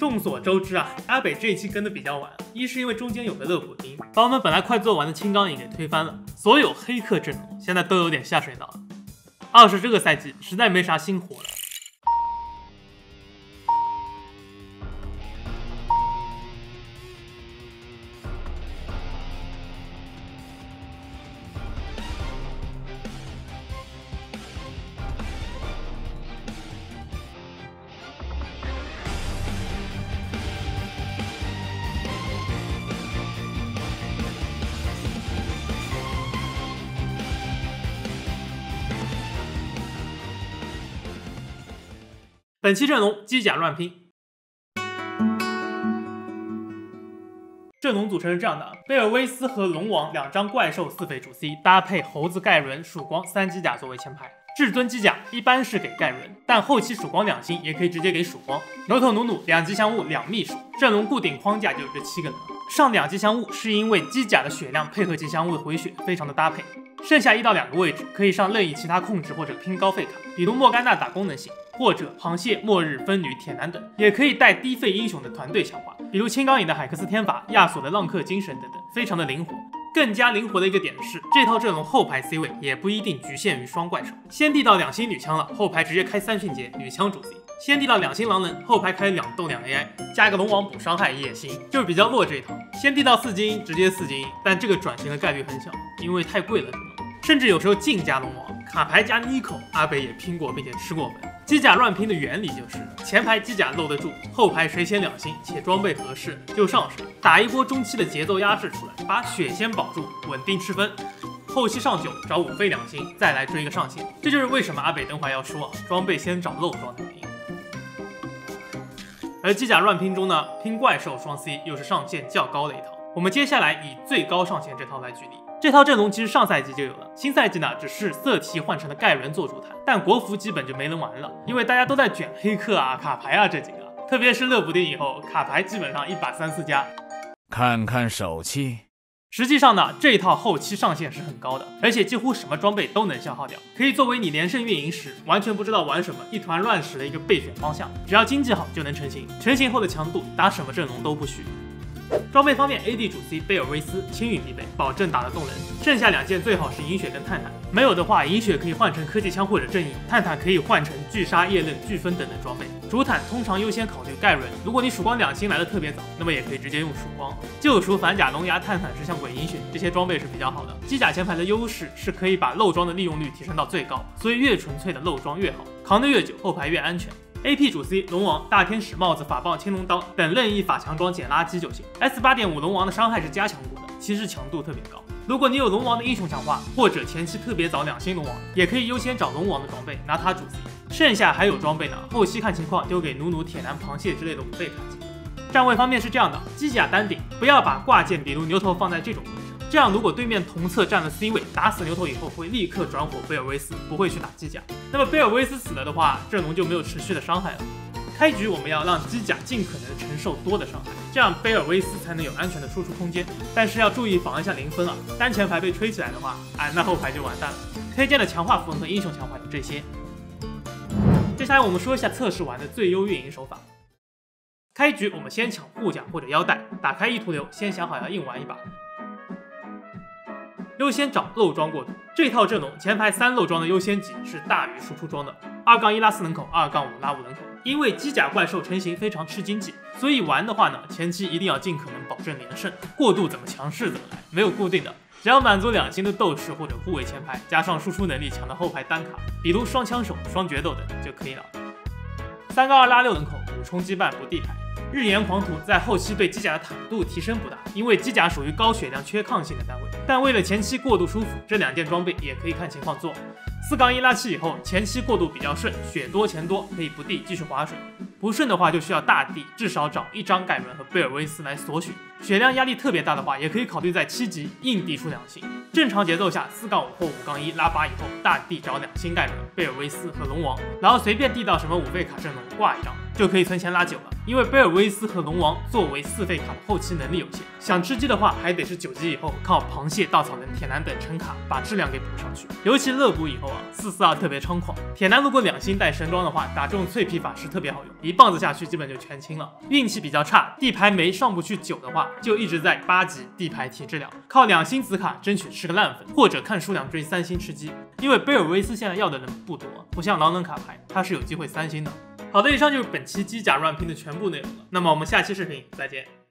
众所周知啊，阿北这一期更的比较晚，一是因为中间有个乐普丁，把我们本来快做完的青钢影给推翻了，所有黑客阵容现在都有点下水道了。二是这个赛季实在没啥新活了。本期阵容机甲乱拼，阵容组成是这样的：贝尔威斯和龙王两张怪兽4费主 C， 搭配猴子盖伦、曙光3机甲作为前排。至尊机甲一般是给盖伦，但后期曙光2星也可以直接给曙光。牛头努努2吉祥物2秘书，阵容固定框架就有这7个人。上2吉祥物是因为机甲的血量配合吉祥物的回血非常的搭配。剩下1到2个位置可以上任意其他控制或者拼高费卡，比如莫甘娜打功能性，或者螃蟹、末日、分女、铁男等，也可以带低费英雄的团队强化，比如青钢影的海克斯天法、亚索的浪客精神等等，非常的灵活。更加灵活的一个点是，这套阵容后排 C 位也不一定局限于双怪兽，先帝到2星女枪了，后排直接开3迅捷女枪主 C； 先帝到2星狼人，后排开2斗2 AI， 加个龙王补伤害也行，就是比较弱这一套。先帝到4金直接4金，但这个转型的概率很小，因为太贵了，甚至有时候净加龙王，卡牌加妮蔻，阿北也拼过并且吃过分。机甲乱拼的原理就是前排机甲露得住，后排谁先2星且装备合适就上谁，打一波中期的节奏压制出来，把血先保住，稳定吃分。后期上9找5费2星，再来追个上线。这就是为什么阿北等会要说装备先找漏装的原因。而机甲乱拼中呢，拼怪兽双 C 又是上限较高的一套。我们接下来以最高上限这套来举例。这套阵容其实上赛季就有了，新赛季呢只是色题换成了盖伦做主坛，但国服基本就没人玩了，因为大家都在卷黑客啊、卡牌啊这几个，特别是乐普丁以后，卡牌基本上一把3、4加。 看看手气。 实际上呢，这一套后期上限是很高的，而且几乎什么装备都能消耗掉，可以作为你连胜运营时完全不知道玩什么、一团乱时的一个备选方向，只要经济好就能成型，成型后的强度打什么阵容都不虚。装备方面 ，AD 主 C 贝尔威斯青羽必备，保证打得动人。剩下2件最好是银血跟探探，没有的话，银血可以换成科技枪或者正义，探探可以换成巨鲨、夜刃、飓风等等装备。主坦通常优先考虑盖伦，如果你曙光2星来的特别早，那么也可以直接用曙光。救赎、反甲、龙牙、探探、石像鬼、银血这些装备是比较好的。机甲前排的优势是可以把漏装的利用率提升到最高，所以越纯粹的漏装越好，扛得越久，后排越安全。AP 主 C 龙王、大天使、帽子、法棒、青龙刀等任意法强装捡垃圾就行。S8.5 龙王的伤害是加强过的，其实强度特别高。如果你有龙王的英雄强化，或者前期特别早2星龙王，也可以优先找龙王的装备，拿它主 C。剩下还有装备呢，后期看情况丢给努努、铁男、螃蟹之类的5费卡即可。站位方面是这样的，机甲单顶，不要把挂件比如牛头放在这种位置。这样，如果对面同侧站了 C 位，打死牛头以后会立刻转火贝尔威斯，不会去打机甲。那么贝尔威斯死了的话，阵容就没有持续的伤害了。开局我们要让机甲尽可能的承受多的伤害，这样贝尔威斯才能有安全的输出空间。但是要注意防一下0分啊，单前排被吹起来的话，那后排就完蛋了。推荐的强化符文和英雄强化有这些。接下来我们说一下测试完的最优运营手法。开局我们先抢护甲或者腰带，打开意图流，先想好要硬玩一把。优先找漏装过渡，这套阵容前排3漏装的优先级是大于输出装的。2-1拉4人口，2-5拉5人口。因为机甲怪兽成型非常吃经济，所以玩的话呢，前期一定要尽可能保证连胜。过渡怎么强势怎么来，没有固定的，只要满足2星的斗士或者护卫前排，加上输出能力强的后排单卡，比如双枪手、双决斗等就可以了。3-2拉6人口，补充羁绊不地牌。日炎狂徒在后期对机甲的坦度提升不大，因为机甲属于高血量缺抗性的单位，但为了前期过渡舒服，这2件装备也可以看情况做。4-1拉7以后，前期过渡比较顺，血多钱多，可以不地继续划水。不顺的话就需要大地，至少找1张盖伦和贝尔威斯来锁血。血量压力特别大的话，也可以考虑在7级硬地出2星。正常节奏下，4-5或5-1拉8以后，大地找2星盖伦、贝尔威斯和龙王，然后随便地到什么5费卡阵容挂1张，就可以存钱拉9了。因为贝尔威斯和龙王作为4费卡的后期能力有限，想吃鸡的话，还得是9级以后靠螃蟹、稻草人、铁男等撑卡，把质量给补上去。尤其乐补以后啊，442特别猖狂。铁男如果2星带神装的话，打这种脆皮法师特别好用，一棒子下去基本就全清了。运气比较差，地牌没上不去9的话，就一直在8级地牌提质量，靠2星子卡争取吃个烂粉，或者看数量追3星吃鸡。因为贝尔维斯现在要的人不多，不像狼人卡牌，它是有机会3星的。好的，以上就是本期机甲乱拼的全部内容了。那么我们下期视频再见。